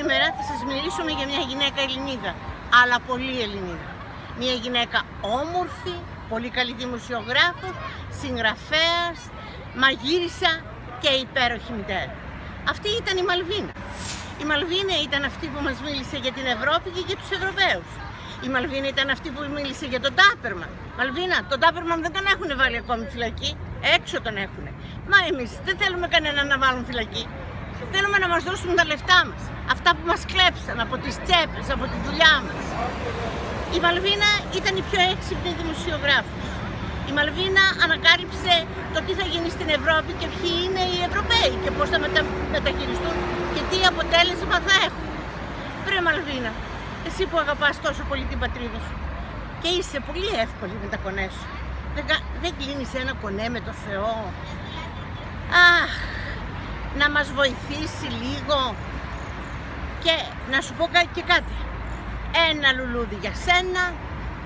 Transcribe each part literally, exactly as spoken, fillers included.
Σήμερα θα σας μιλήσουμε για μια γυναίκα Ελληνίδα, αλλά πολύ Ελληνίδα. Μια γυναίκα όμορφη, πολύ καλή δημοσιογράφος, συγγραφέας, μαγείρισα και υπέροχη μητέρα. Αυτή ήταν η Μαλβίνα. Η Μαλβίνα ήταν αυτή που μας μίλησε για την Ευρώπη και για τους Ευρωπαίους. Η Μαλβίνα ήταν αυτή που μίλησε για τον Τάπερμαν. Μαλβίνα, τον Τάπερμαν δεν τον έχουν βάλει ακόμη φυλακή, έξω τον έχουν. Μα εμείς δεν θέλουμε κανέναν να βάλουν φυλακή. Θέλουμε να μας δώσουν τα λεφτά μας. Αυτά που μας κλέψαν από τις τσέπες, από τη δουλειά μας. Η Μαλβίνα ήταν η πιο έξυπνη δημοσιογράφος. Η Μαλβίνα ανακάλυψε το τι θα γίνει στην Ευρώπη και ποιοι είναι οι Ευρωπαίοι και πώς θα μετα... μεταχειριστούν και τι αποτέλεσμα θα έχουν. Βρε Μαλβίνα, εσύ που αγαπάς τόσο πολύ την πατρίδα σου και είσαι πολύ εύκολη με τα κονέ σου. Δεν, δεν κλείνεις ένα κονέ με το Θεό. Αχ, να μας βοηθήσει λίγο και να σου πω και κάτι. Ένα λουλούδι για σένα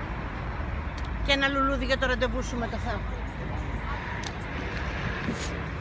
και ένα λουλούδι για το ραντεβού σου με το Θεό.